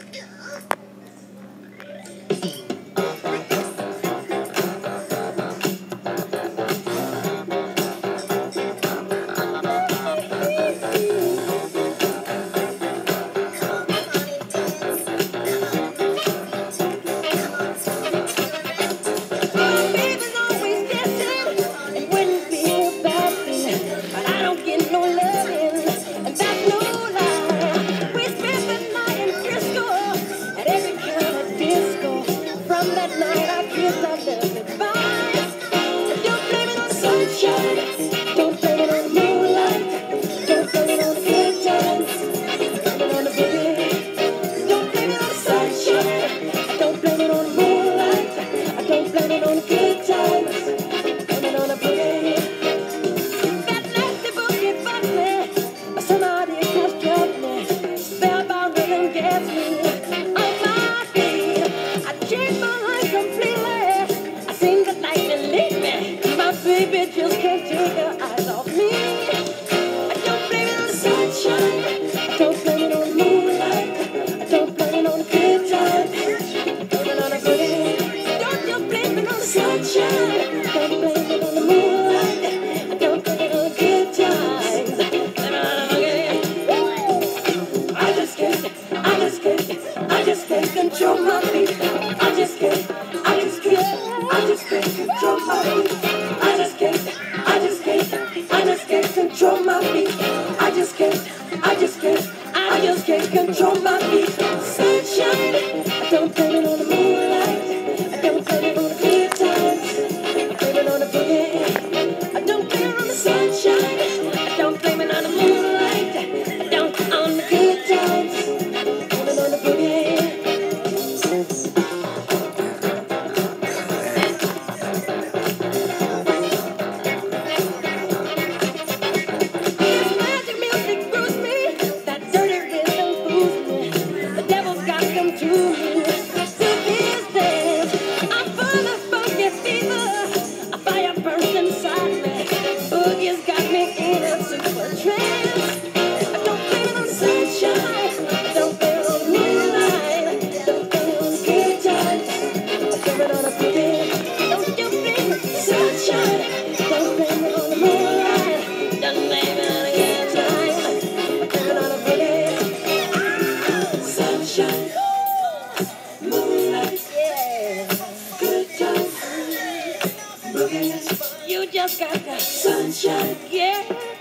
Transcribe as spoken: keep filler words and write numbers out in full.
That night I kissed our love goodbye. Don't blame it on the sunshine. Don't blame it on the moonlight. Don't blame it on the good times. Blame it on the boogie. Don't blame it on the sunshine. Don't blame it on the moonlight. I don't blame it on the good times. Blame it on the boogie. That nasty boogie bugged me. Somebody just drugged me. Spellbound rhythm gets me. On my feet, I changed my baby just can't take her eyes off me. I don't blame it on the sunshine. I don't blame it on the moonlight. I don't blame it on the good times. Blame it on the boogie. Don't you blame it on the sunshine. Don't blame it on the moonlight. I don't blame it on the good times. Blame it on the boogie. I just can't, I just can't, I just can't control my feet. I just can't, I just can't, I just can't control my feet. I just can't, I just can't, I just can't control my feet. I just can't, I just can't, I just can't control my feet. Sunshine, I don't blame it on the moonlight. I don't blame it on the good times. I blame it on the boogie. I don't blame it on the sunshine. I don't blame it on the moonlight. I don't on the good times. Blame it on the boogie. You just got the sunshine, yeah.